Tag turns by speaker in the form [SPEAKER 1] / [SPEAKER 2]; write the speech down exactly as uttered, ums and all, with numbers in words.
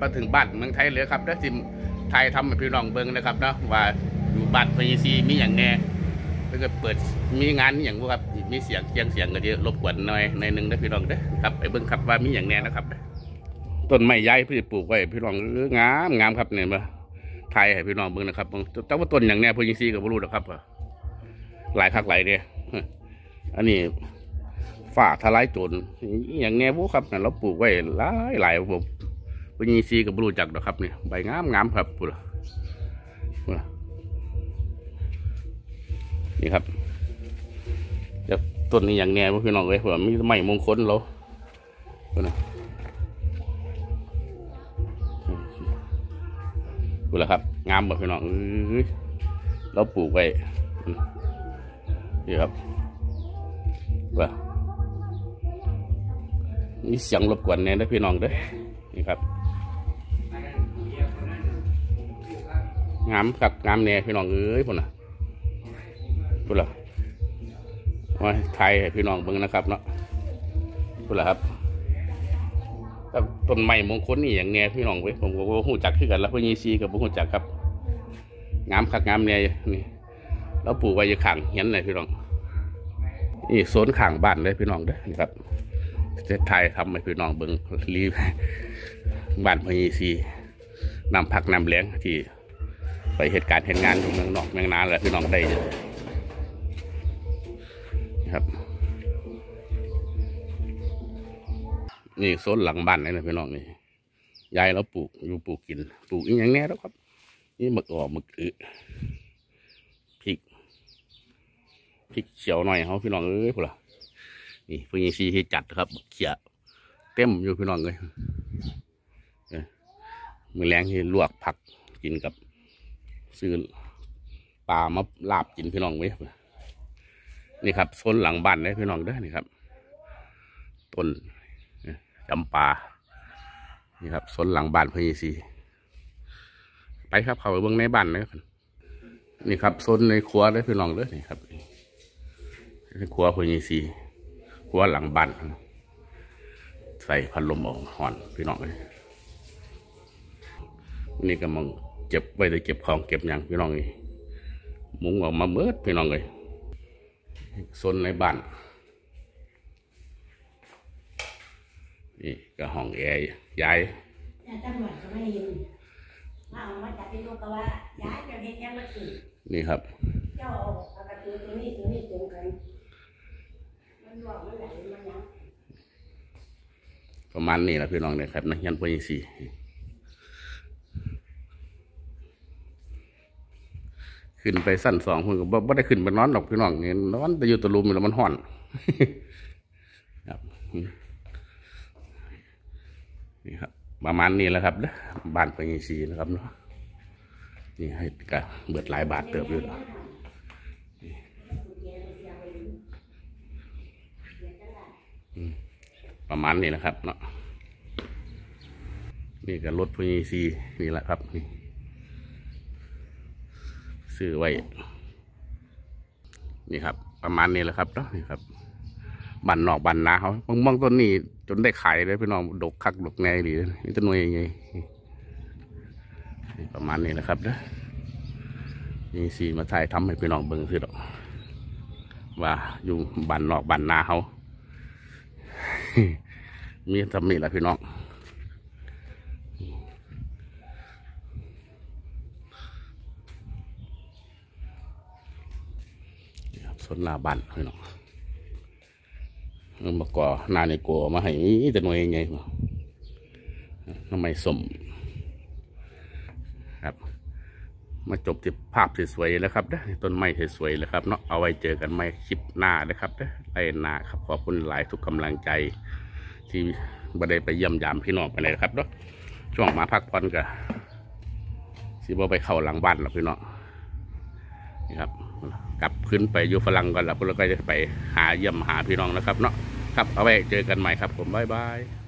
[SPEAKER 1] ถึงบ้านเมืองไทยเลยครับแล้วจิมไทยทำให้พี่น้องเบิ้งนะครับเนาะว่าอยู่บ้านพญซีมีอย่างแน่ถ้าเกิดเปิดมีงานอย่างพวกครับมีเสียงเสียงเสียงก็จะรบกวนหน่อยในหนึ่งนะพี่น้องเด้อครับไปเบิ้งครับว่ามีอย่างแน่นะครับต้นไม้ใหญ่พี่ปลูกไว้พี่น้องงามงามครับเนี่ยมาไทยให้พี่น้องเบิ้งนะครับแต่ว่าต้นอย่างแน่พญซีก็ไม่รู้หรอกครับหลายคักหลายเนี่ยอันนี้ฝ่าทลายโจรอย่างแน่พวกครับเราปลูกไว้หลายหลายผมพญซีก็ไม่รู้จักหรอกครับเนี่ยใบงามงามครับปุ๊บนี่ครับจะต้นนี้อย่างแน่พี่น้องเลยผมมีไม้มงคลเรานะดูแลครับงามแบบพี่น้องเราปลูกไว้นี่ครับว่ามีเสียงรบกวนแน่นะพี่น้องเด้อนี่ครับงามครับงามแน่พี่น้องเอ้ยพุ่นนะพุ่นละมาไทยให้พี่น้องเบิ่งนะครับเนาะพุ่นละครับต้นไม้มงคลนี่อย่างแน่พี่น้องเว้ยผมก็หูจักขึ้นกันแล้วพญซีกับผมหูจักครับงามคักงามแน่นี่แล้วปลูกไว้อยู่ข้างเห็นเลยพี่น้องนี่โซนข้างบ้านเลยพี่น้องเด้อนี่ครับจะไทยทำให้พี่น้องเบิ่งรีบ้านพญซีนำผักนำแหลงที่ไปเหตุการณ์เหตุงานอยู่เมืองนอกเมืองนาแหละพี่น้องได้ครับนี่โซนหลังบ้านนี่นะพี่น้องนี่ยายเราปลูกอยู่ปลูกกินปลูกอีกอย่างแน่แล้วครับนี่หมึกออกหมึกอึพริกพริกเขียวหน่อยเขาพี่น้องเอ้ยพวกเรานี่พญซีที่จัดครับเขียเต็มอยู่พี่น้องเลยมือแรงที่ลวกผักกินกับซื้อปลามาลาบกินพี่น้องไว้นี่ครับโซนหลังบ้านเลยพี่น้องเด้อนี่ครับต้นจำปานี่ครับโซนหลังบ้านพญซีไปครับเข้าไปเบื้องในบ้านเลยนี่ครับโซนในครัวเลยพี่น้องเด้อนี่ครับในครัวพญซีครัวหลังบ้านใส่พัดลมออกหอนพี่น้องเลยนี่ก็มองเก็บไว้เลยเก็บของเก็บอย่างพี่น้องนี่มุ้งออกมาเบิดพี่น้องเลยโซนในบ้านนี่ก็ห้องแอร์ยายนี่ครับประมาณนี้แหละพี่น้องเนี่ยครับนะยันพญซีขึ้นไปสั้นสองคนก็บ่ได้ขึ้นไปนอนหรอกพี่น้องเนี่ยนอนแต่อยู่ตะลุมแล้วมันห่อนครับนี่ครับประมาณนี้แหละครับนะบ้านพญซีนะครับเนาะนี่ให้กะเบิดหลายบาทเติบอยู่ประมาณนี้นะครับเนาะนี่ก็รถพญซีนี่แหละครับนี่ซื้อไว้นี่ครับประมาณนี้แหละครับเนาะนี่ครับบันนอกบันนาเขาบางบางต้นนี่จนได้ขายเลยพี่น้องดกคักดกไงดีนี่ต้นนวยยังไงประมาณนี้แหละครับเนาะนี่สีมาถ่ายทำให้พี่น้องเบิ่งสิดอกว่าอยู่บันนอกบันนาเขามีทำนี่แหละพี่น้องส่วนหน้าบ้านพี่น้องมาก่อนาในกัวมาให้จะหน่วยยังไงทำไมสมครับมาจบที่ภาพสวยๆแล้วครับเด้อต้นไม้สวยๆแล้วครับเนาะเอาไว้เจอกันไม่คลิปหน้านะครับเด้อไปหน้าครับขอบคุณหลายทุกกำลังใจที่บ่ได้ไปเยี่ยมยามพี่น้องไปเลยครับเนาะช่วงมาพักผ่อนกันสิบ่ไปเข้าหลังบ้านหรอกพี่น้องนี่ครับกลับขึ้นไปอยู่ฝรั่งก่อนแล้วพวกเราก็จะไปหาเยี่ยมหาพี่น้องนะครับเนาะครับเอาไว้เจอกันใหม่ครับผมบ๊ายบาย